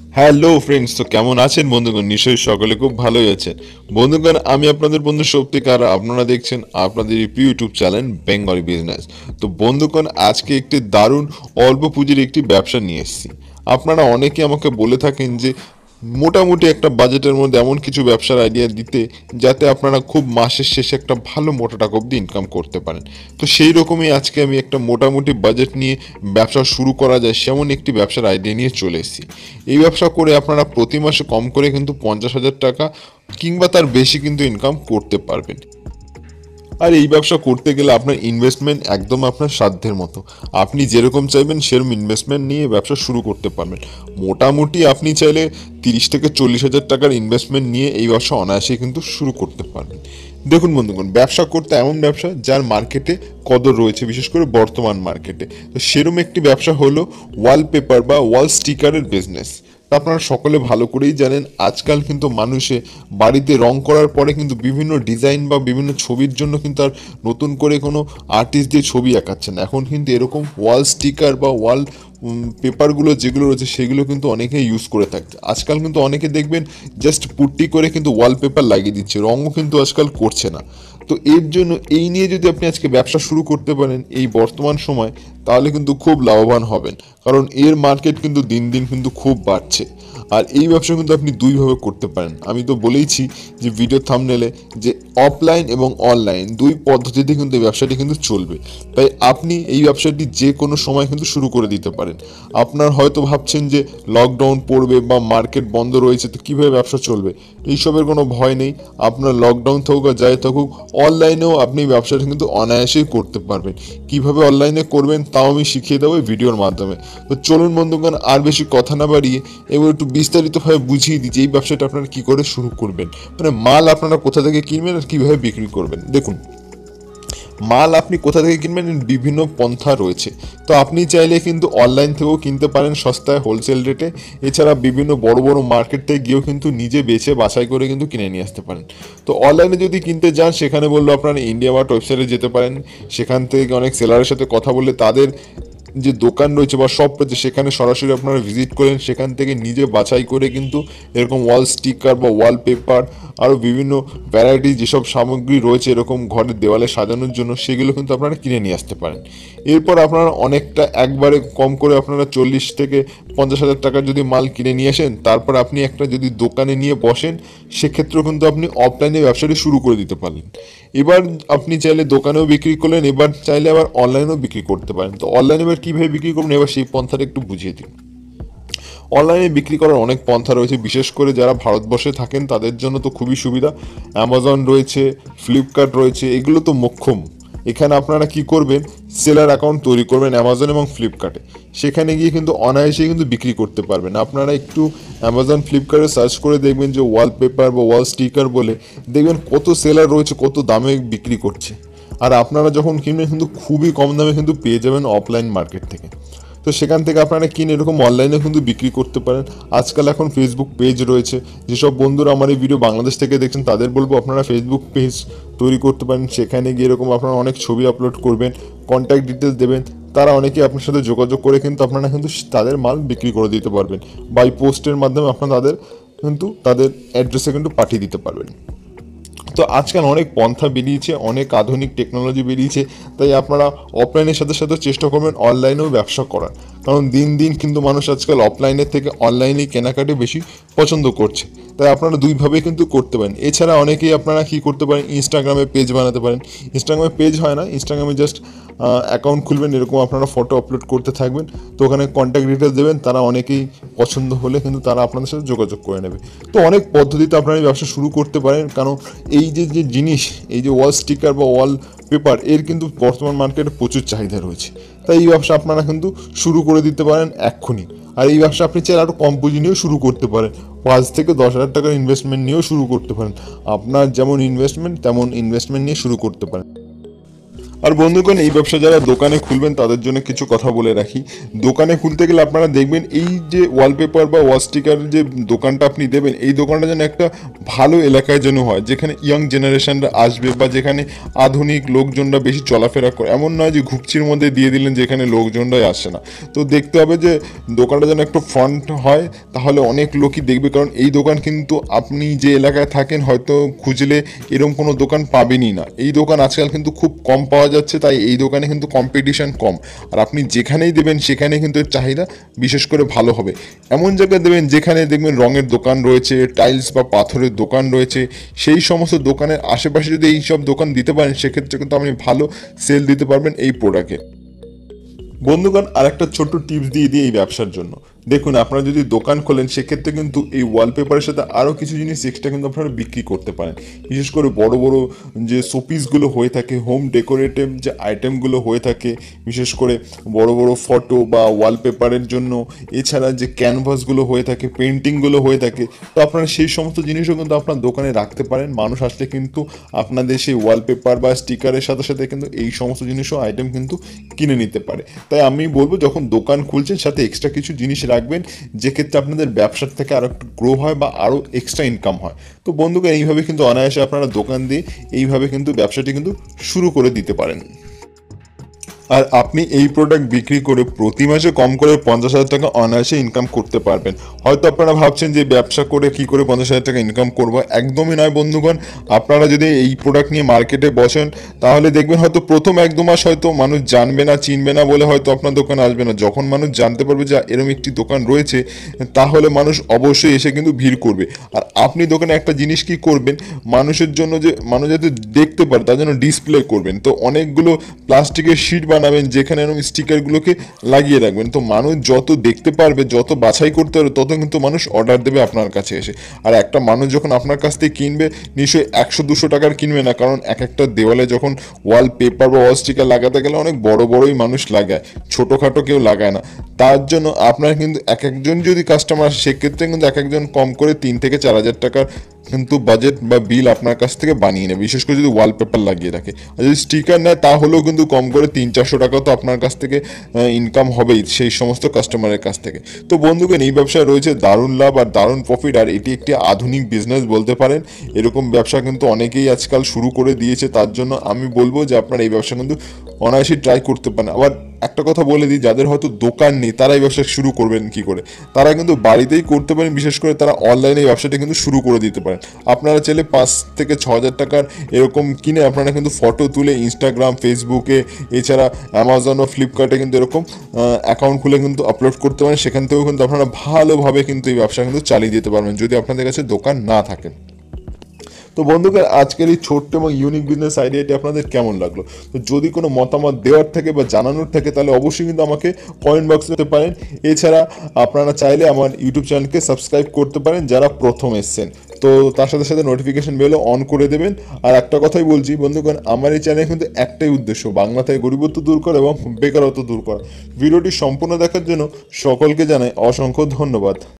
Hello friends, তো কেমন আছেন বন্ধুগণ? নিশ্চয়ই সকলে খুব ভালোই আছেন। বন্ধুগণ, আমি আপনাদের বন্ধু সত্যিকার, আপনারা দেখছেন আপনাদের প্রিয় ইউটিউব চ্যানেল বেঙ্গলি বিজনেস। তো বন্ধুগণ, আজকে একটি দারুণ অল্প পুঁজির একটি ব্যবসা নিয়ে এসেছি। আপনারা অনেকে আমাকে বলে থাকেন যে মোটামুটি একটা বাজেটের মধ্যে এমন কিছু ব্যবসার আইডিয়া দিতে, যাতে আপনারা খুব মাসের শেষে একটা ভালো মোটা টাকা অব্দি ইনকাম করতে পারেন। তো সেই রকমই আজকে আমি একটা মোটামুটি বাজেট নিয়ে ব্যবসা শুরু করা যায় সেমন একটি ব্যবসার আইডিয়া নিয়ে চলে এসেছি। এই ব্যবসা করে আপনারা প্রতি মাসে কম করে কিন্তু 50,000 টাকা কিংবা তার বেশি কিন্তু ইনকাম করতে পারবেন। আর এই ব্যবসা করতে গেলে আপনার ইনভেস্টমেন্ট একদম আপনার সাধ্যের মতো। আপনি যেরকম চাইবেন সেরকম ইনভেস্টমেন্ট নিয়ে ব্যবসা শুরু করতে পারবেন। মোটামুটি আপনি চাইলে 30 থেকে 40 হাজার টাকার ইনভেস্টমেন্ট নিয়ে এই ব্যবসা অনায়াসে কিন্তু শুরু করতে পারবেন। দেখুন বন্ধুগণ, ব্যবসা করতে এমন ব্যবসা যার মার্কেটে কদর রয়েছে, বিশেষ করে বর্তমান মার্কেটে। তো সেরকম একটি ব্যবসা হলো ওয়ালপেপার বা ওয়াল স্টিকারের বিজনেস। তা আপনারা সকলে ভালো করেই জানেন, আজকাল কিন্তু মানুষে বাড়িতে রং করার পরে কিন্তু বিভিন্ন ডিজাইন বা বিভিন্ন ছবির জন্য কিন্তু আর নতুন করে কোনো আর্টিস্ট দিয়ে ছবি আঁকাচ্ছে না। এখন কিন্তু এরকম ওয়াল স্টিকার বা ওয়াল পেপারগুলো যেগুলো রয়েছে সেগুলো কিন্তু অনেকে ইউজ করে থাকছে। আজকাল কিন্তু অনেকে দেখবেন জাস্ট পুট্টি করে কিন্তু ওয়ালপেপার লাগিয়ে দিচ্ছে, রঙও কিন্তু আজকাল করছে না। তো এর জন্য এই নিয়ে যদি আপনি আজকে ব্যবসা শুরু করতে পারেন এই বর্তমান সময়, তাহলে কিন্তু খুব লাভবান হবেন। কারণ এর মার্কেট কিন্তু দিন দিন কিন্তু খুব বাড়ছে। আর এই ব্যবসা কিন্তু আপনি দুইভাবে করতে পারেন। আমি তো বলেইছি যে ভিডিও থাম্বনেলে যে অফলাইন এবং অনলাইন দুই পদ্ধতিতে কিন্তু এই ব্যবসাটি কিন্তু চলবে। তাই আপনি এই ব্যবসাটি যে কোনো সময় কিন্তু শুরু করে দিতে পারেন। আপনার হয়তো ভাবছেন যে লকডাউন পড়বে বা মার্কেট বন্ধ রয়েছে, তো কীভাবে ব্যবসা চলবে? এইসবের কোনো ভয় নেই। আপনার লকডাউন থাকুক আর যাই থাকুক, অনলাইনেও আপনি ব্যবসাটা কিন্তু অনায়াসেই করতে পারবেন। কিভাবে অনলাইনে করবেন তাও আমি শিখিয়ে দেবো এই ভিডিওর মাধ্যমে। তো চলুন বন্ধুগণ, আর বেশি কথা না বাড়িয়ে এবার একটু বিস্তারিতভাবে বুঝিয়ে দিই যে এই ব্যবসাটা আপনারা কী করে শুরু করবেন, মানে মাল আপনারা কোথা থেকে কিনবেন আর কীভাবে বিক্রি করবেন। দেখুন, মাল আপনি কোথা থেকে কিনবেন বিভিন্ন পন্থা রয়েছে। তো আপনি চাইলে কিন্তু অনলাইন থেকেও কিনতে পারেন সস্তায় হোলসেল রেটে। এছাড়া বিভিন্ন বড় বড় মার্কেট থেকে গিয়েও কিন্তু নিজে বেছে বাছাই করে কিন্তু কিনে নিয়ে আসতে পারেন। তো অনলাইনে যদি কিনতে যান, সেখানে বললো আপনারা ইন্ডিয়ামার্ট ওয়েবসাইটে যেতে পারেন। সেখান থেকে অনেক সেলারের সাথে কথা বললে তাদের যে দোকান রয়েছে বা শপ রয়েছে সেখানে সরাসরি আপনারা ভিজিট করেন, সেখান থেকে নিজে বাছাই করে কিন্তু এরকম ওয়াল স্টিকার বা ওয়াল পেপার আরও বিভিন্ন ভ্যারাইটি যেসব সামগ্রী রয়েছে এরকম ঘরের দেওয়ালে সাজানোর জন্য, সেগুলো কিন্তু আপনারা কিনে নিয়ে আসতে পারেন। এরপর আপনারা অনেকটা একবারে কম করে আপনারা 40 থেকে 50 হাজার টাকার যদি মাল কিনে নিয়ে আসেন, তারপর আপনি একটা যদি দোকানে নিয়ে বসেন, সেক্ষেত্রেও কিন্তু আপনি অফলাইনে ব্যবসাটি শুরু করে দিতে পারলেন। এবার আপনি চাইলে দোকানেও বিক্রি করলেন, এবার চাইলে আবার অনলাইনেও বিক্রি করতে পারেন। তো অনলাইনে এবার কীভাবে বিক্রি করবেন, এবার সেই পন্থাটা একটু বুঝিয়ে দিন। অনলাইনে বিক্রি করার অনেক পন্থা রয়েছে, বিশেষ করে যারা ভারতবর্ষে থাকেন তাদের জন্য তো খুবই সুবিধা। অ্যামাজন রয়েছে, ফ্লিপকার্ট রয়েছে, এগুলো তো মোক্ষম। এখানে আপনারা কি করবেন, সেলার অ্যাকাউন্ট তৈরি করবেন অ্যামাজন এবং ফ্লিপকার্টে। সেখানে গিয়ে কিন্তু অনায়াসেই কিন্তু বিক্রি করতে পারবেন। আপনারা একটু অ্যামাজন ফ্লিপকার্টে সার্চ করে দেখবেন যে ওয়ালপেপার বা ওয়াল স্টিকার বলে, দেখবেন কত সেলার রয়েছে, কত দামে বিক্রি করছে। আর আপনারা যখন কিনবেন কিন্তু খুবই কম দামে কিন্তু পেয়ে যাবেন অফলাইন মার্কেট থেকে। তো সেখান থেকে আপনারা কিনে এরকম অনলাইনে কিন্তু বিক্রি করতে পারেন। আজকাল এখন ফেসবুক পেজ রয়েছে। যেসব বন্ধুরা আমার এই ভিডিও বাংলাদেশ থেকে দেখছেন তাদের বলবো আপনারা ফেসবুক পেজ তৈরি করতে পারেন। সেখানে গিয়ে এরকম আপনারা অনেক ছবি আপলোড করবেন, কন্ট্যাক্ট ডিটেলস দেবেন। তারা অনেকেই আপনার সাথে যোগাযোগ করে কিন্তু আপনারা কিন্তু তাদের মাল বিক্রি করে দিতে পারবেন। বাই পোস্টের মাধ্যমে আপনারা তাদের অ্যাড্রেসে কিন্তু পাঠিয়ে দিতে পারবেন। তো আজকাল অনেক পন্থা বেরিয়েছে, অনেক আধুনিক টেকনোলজি বেরিয়েছে। তাই আপনারা অফলাইনের সাথে সাথে চেষ্টা করবেন অনলাইনেও ব্যবসা করার। কারণ দিন দিন কিন্তু মানুষ আজকাল অফলাইনের থেকে অনলাইনেই কেনাকাটি বেশি পছন্দ করছে। তাই আপনারা দুইভাবে কিন্তু করতে পারেন। এছাড়া অনেকেই আপনারা কী করতে পারেন, ইনস্টাগ্রামে পেজ বানাতে পারেন। ইনস্টাগ্রামে পেজ হয় না, ইনস্টাগ্রামে জাস্ট অ্যাকাউন্ট খুলবেন, এরকম আপনারা ফটো আপলোড করতে থাকবেন। তো ওখানে কন্ট্যাক্ট ডিটেলস দেবেন, তারা অনেকেই পছন্দ হলে কিন্তু তারা আপনাদের সাথে যোগাযোগ করে নেবে। তো অনেক পদ্ধতিতে আপনারা এই ব্যবসা শুরু করতে পারেন। কারণ এই যে যে জিনিস, এই যে ওয়াল স্টিকার বা ওয়াল পেপার, এর কিন্তু বর্তমান মার্কেটে প্রচুর চাহিদা রয়েছে। তাই এই ব্যবসা আপনারা কিন্তু শুরু করে দিতে পারেন এক্ষুনি। আর এই ব্যবসা আপনি চাইলে আরও কম পুঁজি নিয়েও শুরু করতে পারেন। 5 থেকে 10 হাজার টাকার ইনভেস্টমেন্ট নিয়েও শুরু করতে পারেন। আপনার যেমন ইনভেস্টমেন্ট তেমন ইনভেস্টমেন্ট নিয়ে শুরু করতে পারেন। আর বন্ধুগণ, এই ব্যবসা যারা দোকানে খুলবেন তাদের জন্য কিছু কথা বলে রাখি। দোকানে খুলতে গেলে আপনারা দেখবেন এই যে ওয়ালপেপার বা ওয়াল স্টিকার যে দোকানটা আপনি দেবেন, এই দোকানটা যেন একটা ভালো এলাকায় যেন হয়, যেখানে ইয়াং জেনারেশনরা আসবে বা যেখানে আধুনিক লোকজনরা বেশি চলাফেরা করে। এমন নয় যে ঘুপচির মধ্যে দিয়ে দিলেন যেখানে লোকজনরাই আসে না। তো দেখতে হবে যে দোকানটা যেন একটু ফ্রন্ট হয়, তাহলে অনেক লোকই দেখবে। কারণ এই দোকান কিন্তু আপনি যে এলাকায় থাকেন হয়তো খুঁজলে এরকম কোনো দোকান পাবেনই না। এই দোকান আজকাল কিন্তু খুব কম পাওয়া যাচ্ছে, তাই এই দোকানে কিন্তু কম্পিটিশন কম। আর আপনি যেখানেই দেবেন সেখানে কিন্তু এর চাহিদা বিশেষ করে ভালো হবে। এমন জায়গায় দেবেন যেখানে দেখবেন রঙের দোকান রয়েছে, টাইলস বা পাথরের দোকান রয়েছে, সেই সমস্ত দোকানের আশেপাশে যদি এই সব দোকান দিতে পারেন সেক্ষেত্রে কিন্তু আপনি ভালো সেল দিতে পারবেন এই প্রোডাক্টে। বন্ধুগণ, আর একটা ছোট্ট টিপস দিয়ে দিই এই ব্যবসার জন্য। দেখুন, আপনারা যদি দোকান খোলেন সেক্ষেত্রে কিন্তু এই ওয়ালপেপারের সাথে আরও কিছু জিনিস এক্সট্রা কিন্তু আপনারা বিক্রি করতে পারেন। বিশেষ করে বড় বড় যে শোপিসগুলো হয়ে থাকে, হোম ডেকোরেটিভ যে আইটেমগুলো হয়ে থাকে, বিশেষ করে বড় বড় ফটো বা ওয়ালপেপারের জন্য, এছাড়া যে ক্যানভাসগুলো হয়ে থাকে, পেন্টিংগুলো হয়ে থাকে, তো আপনারা সেই সমস্ত জিনিসও কিন্তু আপনার দোকানে রাখতে পারেন। মানুষ আসলে কিন্তু আপনাদের সেই ওয়ালপেপার বা স্টিকারের সাথে সাথে কিন্তু এই সমস্ত জিনিসও আইটেম কিন্তু কিনে নিতে পারে। তাই আমি বলবো, যখন দোকান খুলছেন সাথে এক্সট্রা কিছু জিনিস রাখবেন, যে ক্ষেত্রে আপনাদের ব্যবসার থেকে আরও একটু গ্রো হয় বা আরও এক্সট্রা ইনকাম হয়। তো বন্ধুগণ, এইভাবে কিন্তু অনায়াসে আপনারা দোকান দিয়ে এইভাবে কিন্তু ব্যবসাটি কিন্তু শুরু করে দিতে পারেন। আর আপনি এই প্রোডাক্ট বিক্রি করে প্রতি মাসে কম করে 50,000 টাকা অনায়াসে ইনকাম করতে পারবেন। হয়তো আপনারা ভাবছেন যে ব্যবসা করে কি করে 50,000 টাকা ইনকাম করব, একদমই নয় বন্ধুগণ। আপনারা যদি এই প্রোডাক্ট নিয়ে মার্কেটে বসেন তাহলে দেখবেন হয়তো প্রথম 1-2 মাস হয়তো মানুষ জানবে না, চিনবে না বলে হয়তো আপনার দোকানে আসবে না। যখন মানুষ জানতে পারবে যে এরকম একটি দোকান রয়েছে, তাহলে মানুষ অবশ্যই এসে কিন্তু ভিড় করবে। আর আপনি দোকানে একটা জিনিস কি করবেন, মানুষের জন্য যে মানুষ যাতে দেখতে পারে তার জন্য ডিসপ্লে করবেন। তো অনেকগুলো প্লাস্টিকের শিট বানাবেন যেখানে এরকম স্টিকারগুলোকে লাগিয়ে রাখবেন। তো মানুষ যত দেখতে পারবে, যত বাছাই করতে পারবে, তত কিন্তু মানুষ অর্ডার দেবে আপনার কাছে এসে। আর একটা মানুষ যখন আপনার কাছ থেকে কিনবে, নিশ্চয়ই 100-200 টাকার কিনবে না, কারণ এক একটা দেওয়ালে যখন ওয়াল পেপার বা ওয়াল স্টিকার লাগাতে গেলে অনেক বড় বড়ই মানুষ লাগায়, ছোটোখাটো কেউ লাগায় না। তার জন্য আপনার কিন্তু এক একজন যদি কাস্টমার, সেক্ষেত্রে কিন্তু এক একজন কম করে 3,000-4,000 টাকার কিন্তু বাজেট বা বিল আপনার কাছ থেকে বানিয়ে নেবে, বিশেষ করে যদি ওয়ালপেপার লাগিয়ে রাখে। আর যদি স্টিকার নেয় তাহলেও কিন্তু কম করে 300-400 টাকা তো আপনার কাছ থেকে ইনকাম হবেই সেই সমস্ত কাস্টমারের কাছ থেকে। তো বন্ধুগণ, এই ব্যবসায় রয়েছে দারুণ লাভ আর দারুণ প্রফিট, আর এটি একটি আধুনিক বিজনেস বলতে পারেন। এরকম ব্যবসা কিন্তু অনেকেই আজকাল শুরু করে দিয়েছে, তার জন্য আমি বলবো যে আপনারা এই ব্যবসা কিন্তু অনায়াসই ট্রাই করতে পারেন। আবার একটা কথা বলে দিই, যাদের হয়তো দোকান নেই তারা এই ব্যবসা শুরু করবেন কি করে, তারা কিন্তু বাড়িতেই করতে পারেন। বিশেষ করে তারা অনলাইনে এই ব্যবসাটা কিন্তু শুরু করে দিতে পারেন। আপনারা চাইলে 5,000-6,000 টাকার এরকম কিনে আপনারা কিন্তু ফটো তুলে ইনস্টাগ্রাম, ফেসবুকে, এছাড়া অ্যামাজন ও ফ্লিপকার্টে কিন্তু এরকম অ্যাকাউন্ট খুলে কিন্তু আপলোড করতে পারেন। সেখান থেকেও কিন্তু আপনারা ভালোভাবে কিন্তু এই ব্যবসা কিন্তু চালিয়ে দিতে পারবেন যদি আপনাদের কাছে দোকান না থাকে। তো বন্ধুগণ, আজকের এই ছোট্ট এবং ইউনিক বিজনেস আইডিয়াটি আপনাদের কেমন লাগলো? তো যদি কোনো মতামত দেওয়ার থাকে বা জানানোর থাকে তাহলে অবশ্যই কিন্তু আমাকে কমেন্ট বক্সে দিতে পারেন। এছাড়া আপনারা চাইলে আমার ইউটিউব চ্যানেলকে সাবস্ক্রাইব করতে পারেন যারা প্রথম এসছেন। তো তার সাথে সাথে নোটিফিকেশন বেলও অন করে দেবেন। আর একটা কথাই বলছি বন্ধুগণ, আমার এই চ্যানেলে কিন্তু একটাই উদ্দেশ্য, বাংলা থেকে গরিবত্ব দূর করা এবং বেকারত্ব দূর করা। ভিডিওটি সম্পূর্ণ দেখার জন্য সকলকে জানাই অসংখ্য ধন্যবাদ।